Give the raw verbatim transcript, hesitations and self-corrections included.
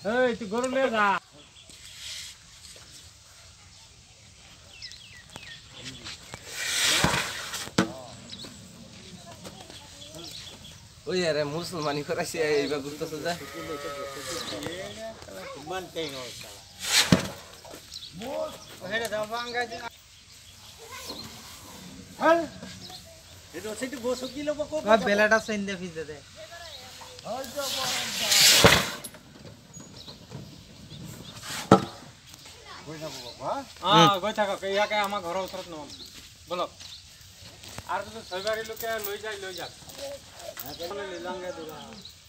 এই তুই গরু নিয়ে যা ওই আরে মুসলমানি করাইছে এইবার ঘুরতেছে যা মান তেই গো শালা ওহেরে দাও বাঙ্গা দি হল এটো সেটি গোসু কিলো বকো বা বেলাটা সেন দে ফিজে দে হল তো গই যাব বাবা হ্যাঁ গই থাকা ইয়াকে আমার ঘর উতরত ন বলো আর তো ছয়বারি লোকে লই যাই লই যাক হ্যাঁ বলে লিলাঙ্গে দুরা